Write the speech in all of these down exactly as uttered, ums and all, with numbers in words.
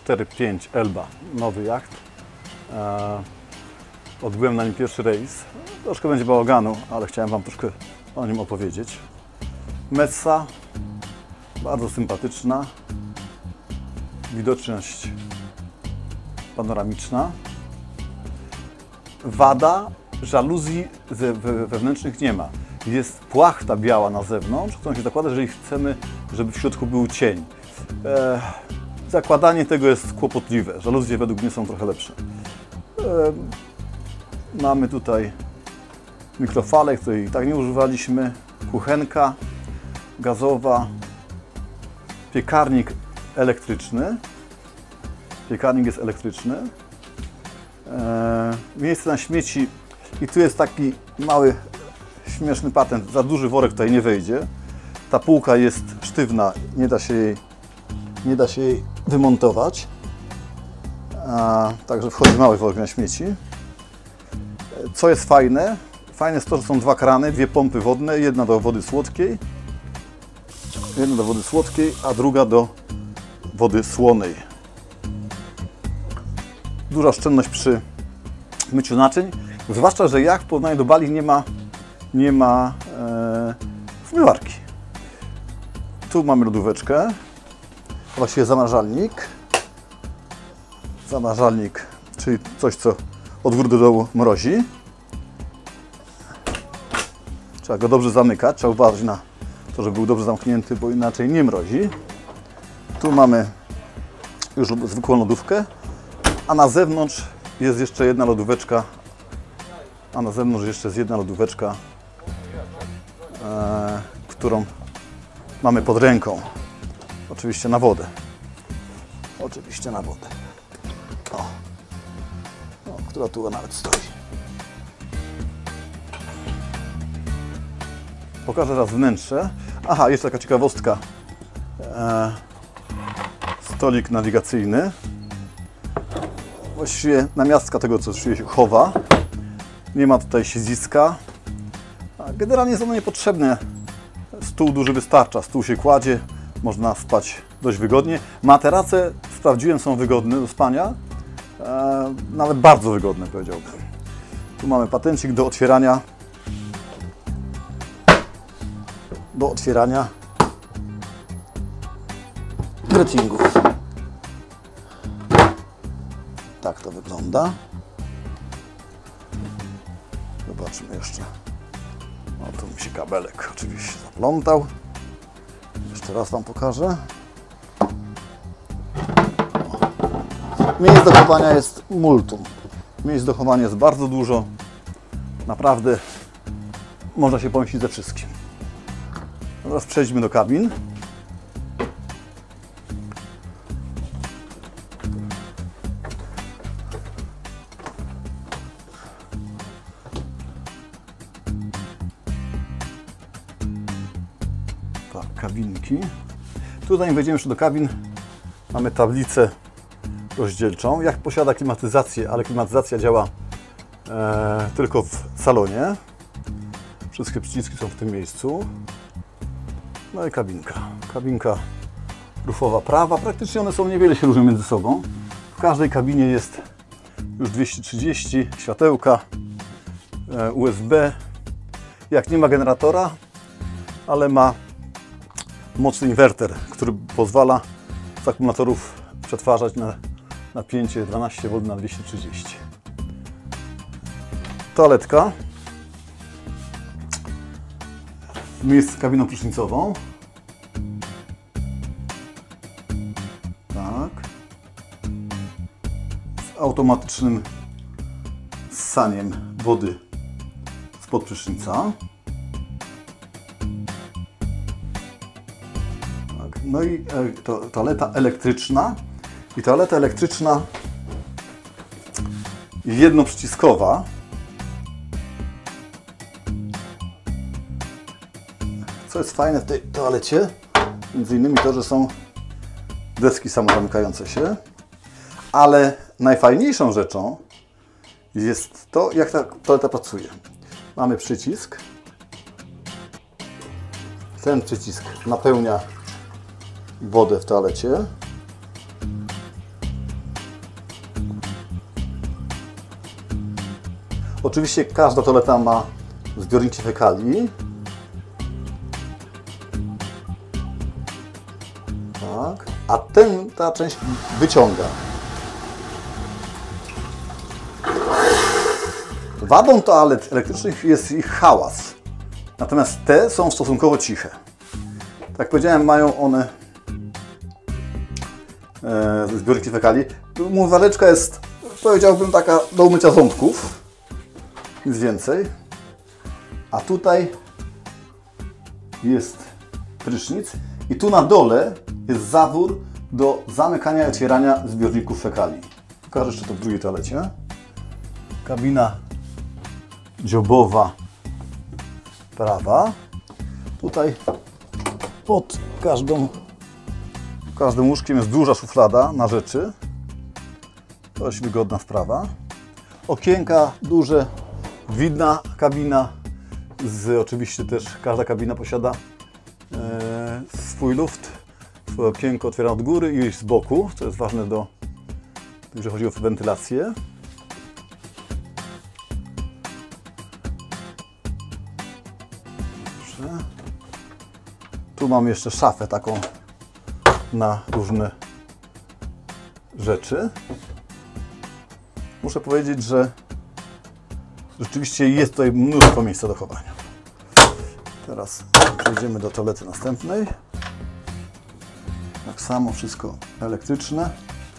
cztery pięć Elba, nowy jacht. E, odbyłem na nim pierwszy rejs. Troszkę będzie bałaganu, ale chciałem Wam troszkę o nim opowiedzieć. Messa, bardzo sympatyczna. Widoczność panoramiczna. Wada, żaluzji wewnętrznych nie ma. Jest płachta biała na zewnątrz, którą się zakłada, jeżeli chcemy, żeby w środku był cień. E, zakładanie tego jest kłopotliwe. Żaluzje według mnie są trochę lepsze. E, mamy tutaj mikrofalę, której i tak nie używaliśmy. Kuchenka gazowa. Piekarnik elektryczny. Piekarnik jest elektryczny. E, miejsce na śmieci. I tu jest taki mały, śmieszny patent. Za duży worek tutaj nie wejdzie. Ta półka jest sztywna, nie da się jej, nie da się jej wymontować. A, także wchodzi mały worek na śmieci. Co jest fajne? Fajne jest to, że są dwa krany, dwie pompy wodne. Jedna do wody słodkiej. Jedna do wody słodkiej, a druga do wody słonej. Duża oszczędność przy myciu naczyń. Zwłaszcza, że jacht w porównaniu do Bali nie ma, nie ma e, zmywarki. Tu mamy lodóweczkę, właściwie zamrażalnik. Zamrażalnik, czyli coś, co od góry do dołu mrozi. Trzeba go dobrze zamykać, trzeba uważać na to, żeby był dobrze zamknięty, bo inaczej nie mrozi. Tu mamy już zwykłą lodówkę, a na zewnątrz jest jeszcze jedna lodóweczka, a na zewnątrz jeszcze jest jedna lodóweczka, e, którą mamy pod ręką. Oczywiście na wodę. Oczywiście na wodę. O, o, która tu nawet stoi. Pokażę raz wnętrze. Aha, jeszcze taka ciekawostka. E, stolik nawigacyjny. Właściwie namiastka tego, co się chowa. Nie ma tutaj siedziska. Generalnie jest ono niepotrzebne. Stół duży wystarcza. Stół się kładzie. Można spać dość wygodnie. Materace, sprawdziłem, są wygodne do spania. E, nawet bardzo wygodne, powiedziałbym. Tu mamy patencik do otwierania. Do otwierania grattingów. Tak to wygląda. Zobaczmy jeszcze. No tu mi się kabelek oczywiście zaplątał. Jeszcze raz Wam pokażę. Miejsc do chowania jest multum. Miejsc do chowania jest bardzo dużo. Naprawdę można się pomieścić ze wszystkim. Teraz przejdźmy do kabin. Tak, kabinki. Tu zanim wejdziemy jeszcze do kabin, mamy tablicę rozdzielczą. Jacht posiada klimatyzację, ale klimatyzacja działa e, tylko w salonie. Wszystkie przyciski są w tym miejscu. No i kabinka. Kabinka rufowa prawa. Praktycznie one są niewiele się różnią między sobą. W każdej kabinie jest już dwieście trzydzieści, światełka, U S B. Jak nie ma generatora, ale ma mocny inwerter, który pozwala z akumulatorów przetwarzać na napięcie dwanaście wolt na dwieście trzydzieści. Toaletka. Miejsce z kabiną prysznicową. Tak. Z automatycznym ssaniem wody spod prysznica. Tak. No i to, toaleta elektryczna. I toaleta elektryczna jednoprzyciskowa. Co jest fajne w tej toalecie, między innymi to, że są deski samozamykające się, ale najfajniejszą rzeczą jest to, jak ta toaleta pracuje. Mamy przycisk. Ten przycisk napełnia wodę w toalecie. Oczywiście każda toaleta ma zbiorniki fekali. Tak. A ten, ta część wyciąga. Wadą toalet elektrycznych jest ich hałas. Natomiast te są stosunkowo ciche. Tak jak powiedziałem, mają one e, zbiorniki fekali. Umywaleczka jest, powiedziałbym, taka do umycia ząbków. Nic więcej. A tutaj jest prysznic. I tu na dole jest zawór do zamykania i otwierania zbiorników fekali. Pokażę jeszcze to w drugiej toalecie. Kabina dziobowa prawa. Tutaj pod każdą, każdym łóżkiem jest duża szuflada na rzeczy. Dość wygodna sprawa. Okienka duże, widna kabina. Z, oczywiście też każda kabina posiada e, swój luft. Swoje okienko otwiera od góry i z boku, co jest ważne, do, jeżeli chodzi o wentylację. Dobrze. Tu mam jeszcze szafę taką na różne rzeczy. Muszę powiedzieć, że rzeczywiście jest tutaj mnóstwo miejsca do chowania. Teraz przejdziemy do toalety następnej. Tak samo wszystko elektryczne.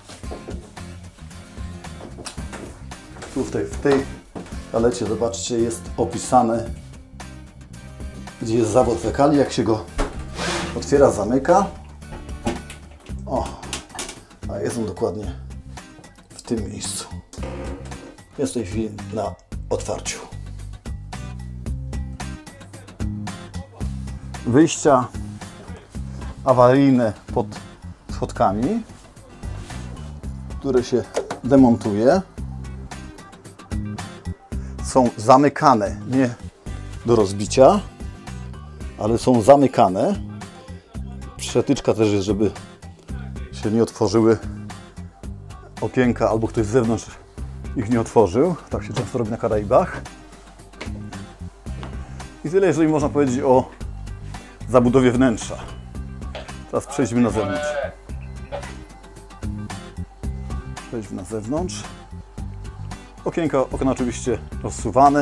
Tu w tej, w tej toalecie, zobaczcie, jest opisane, gdzie jest zawór fekali, jak się go otwiera, zamyka. O, a jest on dokładnie w tym miejscu. Jest w tej chwili na otwarciu. Wyjścia awaryjne pod schodkami, które się demontuje. Są zamykane, nie do rozbicia, ale są zamykane. Przetyczka też jest, żeby się nie otworzyły okienka, albo ktoś z zewnątrz ich nie otworzył. Tak się często robi na Karaibach. I tyle, jeżeli można powiedzieć o zabudowie wnętrza. Teraz przejdźmy na zewnątrz. Przejdźmy na zewnątrz. Okienka, okna oczywiście rozsuwane.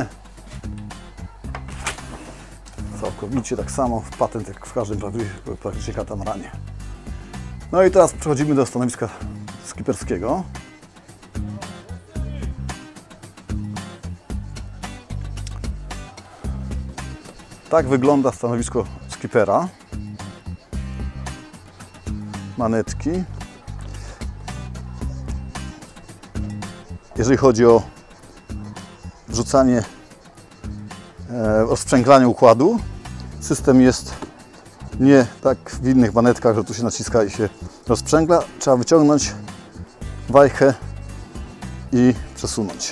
Całkowicie tak samo, w patent jak w każdym praktycznie katamaranie. No i teraz przechodzimy do stanowiska skiperskiego. Tak wygląda stanowisko skipera. Manetki. Jeżeli chodzi o wrzucanie, e, o sprzęglanie układu, system jest nie tak w innych manetkach, że tu się naciska i się rozprzęgla. Trzeba wyciągnąć wajchę i przesunąć.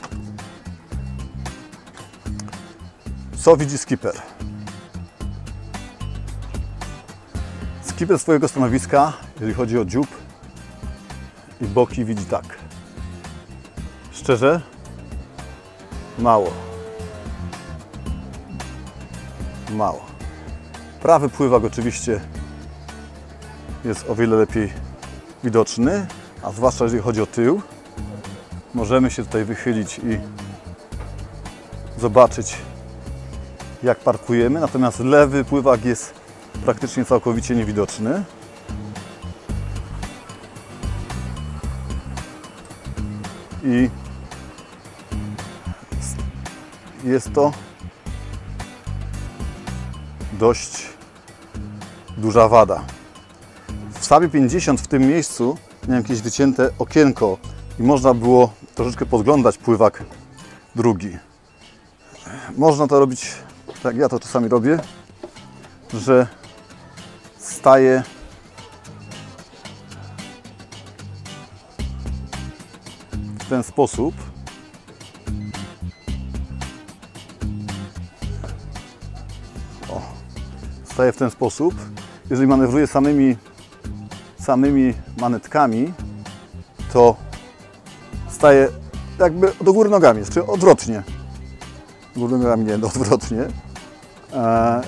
Co widzi skipper? Skipper swojego stanowiska, jeżeli chodzi o dziób i boki, widzi tak. Szczerze? Mało. Mało. Prawy pływak oczywiście jest o wiele lepiej widoczny, a zwłaszcza jeżeli chodzi o tył. Możemy się tutaj wychylić i zobaczyć, jak parkujemy, natomiast lewy pływak jest praktycznie całkowicie niewidoczny. I jest to dość duża wada. W Saabie pięćdziesiąt w tym miejscu miałem jakieś wycięte okienko i można było troszeczkę podglądać pływak drugi. Można to robić, tak ja to czasami robię, że staję w ten sposób. O, staję w ten sposób. Jeżeli manewruję samymi, samymi manetkami, to staję jakby do góry nogami, czy odwrotnie. górnymi nogami nie, odwrotnie. E,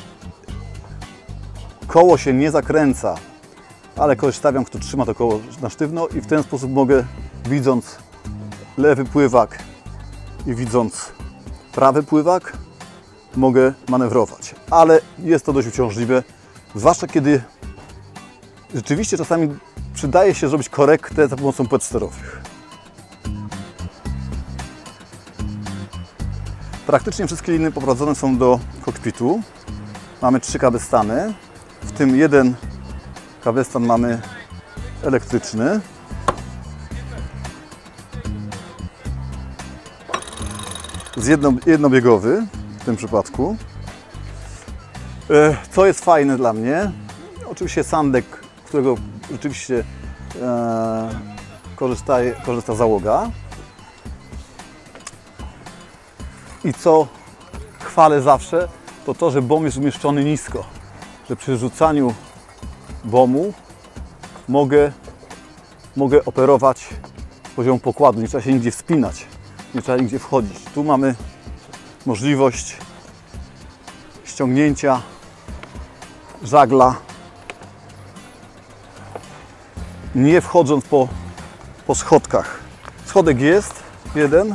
koło się nie zakręca, ale kogoś stawiam, kto trzyma to koło na sztywno i w ten sposób mogę, widząc lewy pływak i widząc prawy pływak, mogę manewrować. Ale jest to dość uciążliwe, zwłaszcza kiedy rzeczywiście czasami przydaje się zrobić korektę za pomocą płet sterowych. Praktycznie wszystkie liny poprowadzone są do kokpitu. Mamy trzy kabestany, w tym jeden kabestan mamy elektryczny. Z jedno, jednobiegowy w tym przypadku. Co jest fajne dla mnie, oczywiście sandek, którego rzeczywiście e, korzysta, korzysta załoga. I co chwalę zawsze, to to, że bom jest umieszczony nisko. Że przy rzucaniu bomu mogę, mogę operować z poziomu pokładu. Nie trzeba się nigdzie wspinać, nie trzeba nigdzie wchodzić. Tu mamy możliwość ściągnięcia żagla, nie wchodząc po, po schodkach. Schodek jest jeden.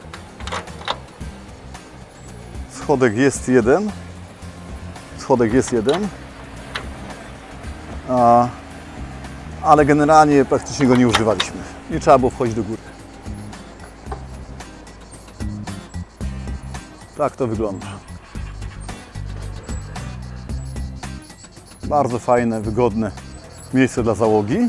Schodek jest jeden. Schodek jest jeden. A, ale generalnie praktycznie go nie używaliśmy. Nie trzeba było wchodzić do góry. Tak to wygląda. Bardzo fajne, wygodne miejsce dla załogi.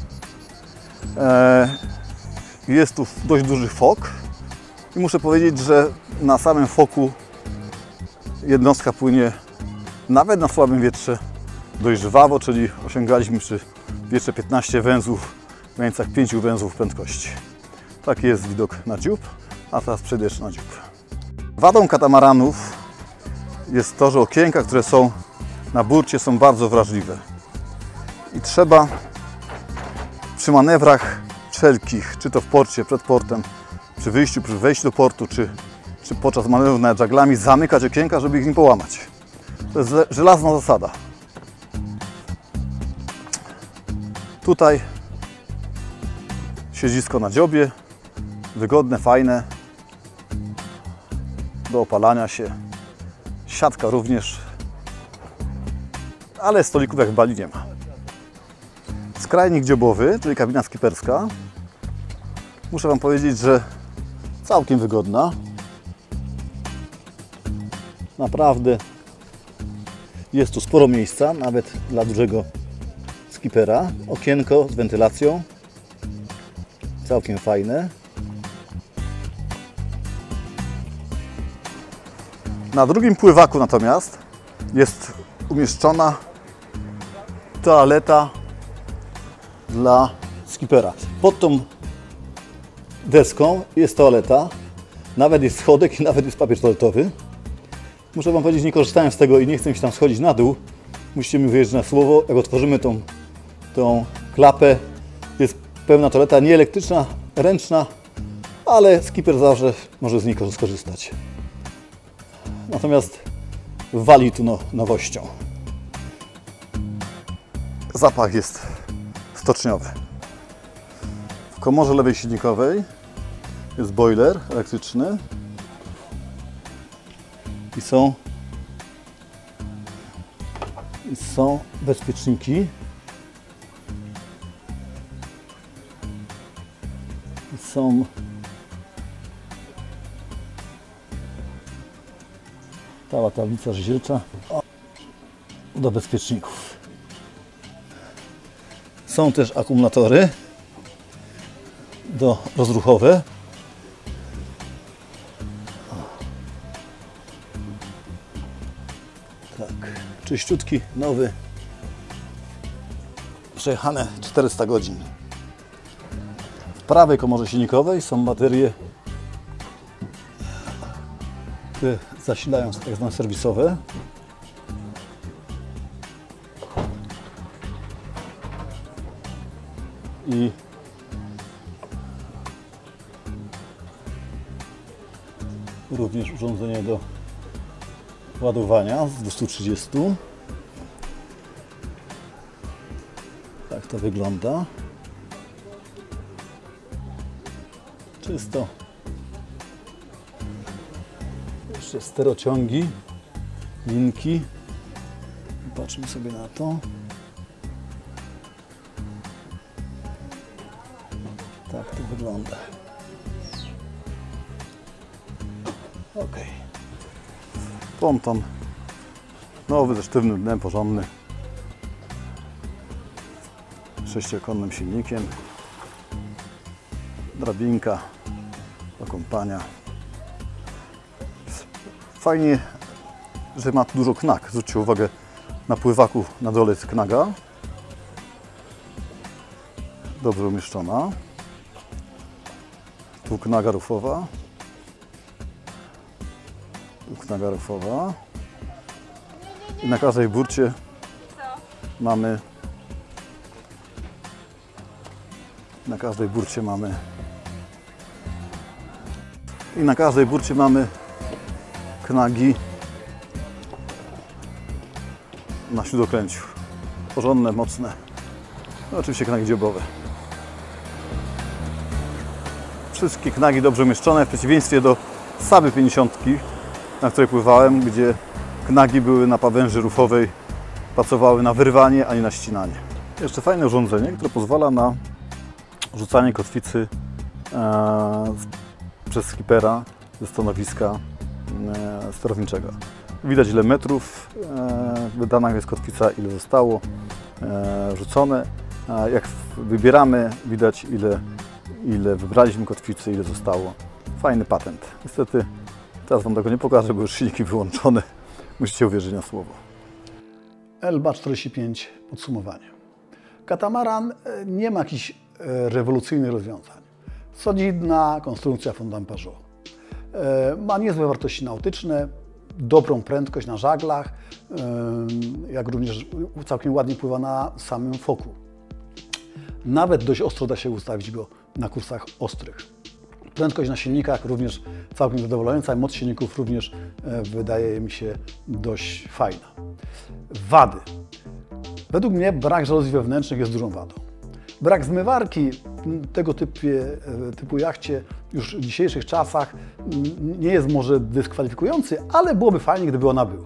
Jest tu dość duży fok i muszę powiedzieć, że na samym foku jednostka płynie nawet na słabym wietrze dość żwawo, czyli osiągaliśmy przy wietrze piętnaście węzłów w granicach pięć węzłów prędkości. Taki jest widok na dziób, a teraz przejdę jeszcze na dziób. Wadą katamaranów jest to, że okienka, które są na burcie, są bardzo wrażliwe i trzeba przy manewrach wszelkich, czy to w porcie, przed portem, przy wyjściu, przy wejściu do portu, czy, czy podczas manewrów nad żaglami, zamykać okienka, żeby ich nie połamać. To jest żelazna zasada. Tutaj siedzisko na dziobie, wygodne, fajne, do opalania się. Siatka również, ale stolików jak w Bali nie ma. Skrajnik dziobowy, czyli kabina skiperska. Muszę Wam powiedzieć, że całkiem wygodna. Naprawdę jest tu sporo miejsca, nawet dla dużego skipera. Okienko z wentylacją. Całkiem fajne. Na drugim pływaku natomiast jest umieszczona toaleta dla skipera. Pod tą deską jest toaleta, nawet jest schodek i nawet jest papier toaletowy. Muszę Wam powiedzieć, nie korzystałem z tego i nie chcę mi się tam schodzić na dół. Musicie mi wierzyć na słowo, jak otworzymy tą, tą klapę, jest pełna toaleta, nie elektryczna, ręczna, ale skipper zawsze może z niej skorzystać. Natomiast wali tu no, nowością. Zapach jest stoczniowy. W komorze lewej silnikowej jest boiler elektryczny i są, i są bezpieczniki. I są cała tablica rozdzielcza do bezpieczników. Są też akumulatory do rozruchowe. Tak, czyściutki, nowy, przejechane czterysta godzin. W prawej komorze silnikowej są baterie, które zasilają tak zwane serwisowe. I również urządzenie do ładowania z dwustu trzydziestu. Tak to wygląda. Czysto. Jeszcze sterociągi, linki. Patrzmy sobie na to. Tak to wygląda. Ok. Ponton nowy, ze sztywnym dnem, porządny. Sześciokonnym silnikiem. Drabinka do kąpania. Fajnie, że ma tu dużo knag. Zwróćcie uwagę, na pływaku na dole jest knaga. Dobrze umieszczona. Tu knaga rufowa. Tu knaga rufowa. I na każdej burcie mamy na każdej burcie mamy i na każdej burcie mamy knagi na śródokręciu. Porządne, mocne. No, oczywiście knagi dziobowe. Wszystkie knagi dobrze umieszczone, w przeciwieństwie do Saby pięćdziesiątki, na której pływałem, gdzie knagi były na pawęży rufowej, pracowały na wyrwanie, a nie na ścinanie. Jeszcze fajne urządzenie, które pozwala na rzucanie kotwicy e, przez skipera ze stanowiska e, sterowniczego. Widać, ile metrów e, wydana jest kotwica, ile zostało e, rzucone. A jak wybieramy, widać, ile, ile wybraliśmy kotwicy, ile zostało. Fajny patent. Niestety teraz Wam tego nie pokażę, bo już silniki wyłączone. Musicie uwierzyć na słowo. L B A czterdzieści pięć podsumowanie. Katamaran nie ma jakichś rewolucyjnych rozwiązań. Solidna konstrukcja fondampażowa. Ma niezłe wartości nautyczne, dobrą prędkość na żaglach, jak również całkiem ładnie pływa na samym foku. Nawet dość ostro da się ustawić go na kursach ostrych. Prędkość na silnikach również całkiem zadowalająca, moc silników również wydaje mi się dość fajna. Wady. Według mnie brak żaluzji wewnętrznych jest dużą wadą. Brak zmywarki tego typu, typu jachcie już w dzisiejszych czasach nie jest może dyskwalifikujący, ale byłoby fajnie, gdyby ona była.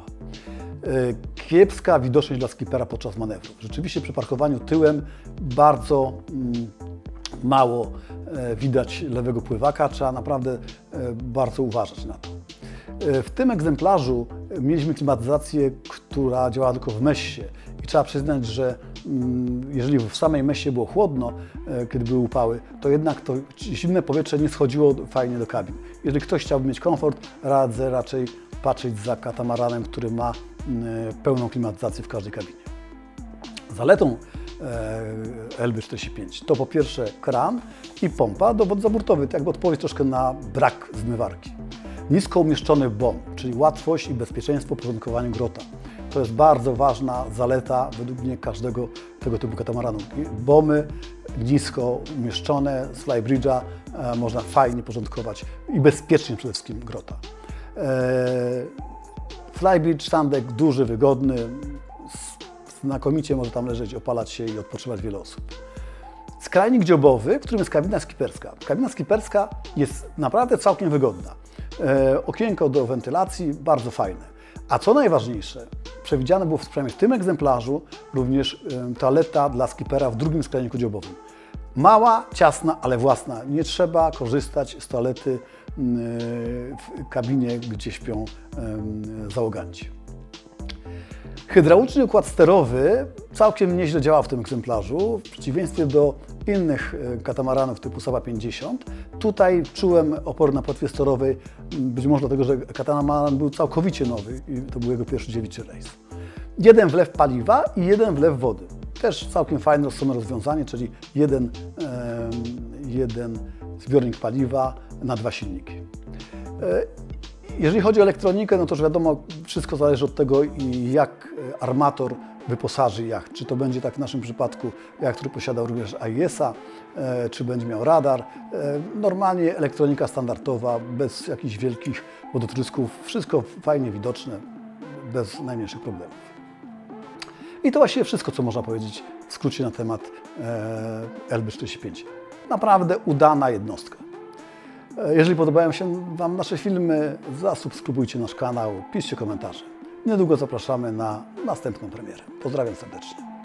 Kiepska widoczność dla skipera podczas manewru. Rzeczywiście przy parkowaniu tyłem bardzo mało widać lewego pływaka, trzeba naprawdę bardzo uważać na to. W tym egzemplarzu mieliśmy klimatyzację, która działała tylko w messie i trzeba przyznać, że jeżeli w samej messie było chłodno, kiedy były upały, to jednak to zimne powietrze nie schodziło fajnie do kabin. Jeżeli ktoś chciałby mieć komfort, radzę raczej patrzeć za katamaranem, który ma pełną klimatyzację w każdej kabinie. Zaletą L B czterdzieści pięć to po pierwsze kran i pompa, dowód zaburtowy, to jakby odpowiedź troszkę na brak zmywarki. Nisko umieszczony bomb, czyli łatwość i bezpieczeństwo w porządkowaniu grota. To jest bardzo ważna zaleta według mnie każdego tego typu katamaranu. Bomy nisko umieszczone z flybridge'a e, można fajnie porządkować i bezpiecznie przede wszystkim grota. E, flybridge, standek duży, wygodny, znakomicie może tam leżeć, opalać się i odpoczywać wiele osób. Skrajnik dziobowy, w którym jest kabina skiperska. Kabina skiperska jest naprawdę całkiem wygodna. E, okienko do wentylacji, bardzo fajne. A co najważniejsze, przewidziane było przynajmniej w tym egzemplarzu również e, toaleta dla skipera w drugim skrajniku dziobowym. Mała, ciasna, ale własna. Nie trzeba korzystać z toalety e, w kabinie, gdzie śpią e, załoganci. Hydrauliczny układ sterowy całkiem nieźle działa w tym egzemplarzu, w przeciwieństwie do innych katamaranów typu Saba pięćdziesiąt. Tutaj czułem opór na płetwie sterowej, być może dlatego, że katamaran był całkowicie nowy i to był jego pierwszy dziewiczy rejs. Jeden wlew paliwa i jeden wlew wody. Też całkiem fajne, rozsądne rozwiązanie, czyli jeden, e, jeden zbiornik paliwa na dwa silniki. E, Jeżeli chodzi o elektronikę, no to już wiadomo, wszystko zależy od tego, jak armator wyposaży jacht. Czy to będzie tak w naszym przypadku jacht, który posiada również A I S-a, e, czy będzie miał radar. E, normalnie elektronika standardowa, bez jakichś wielkich wodotrysków, wszystko fajnie widoczne, bez najmniejszych problemów. I to właściwie wszystko, co można powiedzieć w skrócie na temat e, L B czterdzieści pięć. Naprawdę udana jednostka. E, jeżeli podobają się Wam nasze filmy, zasubskrybujcie nasz kanał, piszcie komentarze. Niedługo zapraszamy na następną premierę. Pozdrawiam serdecznie.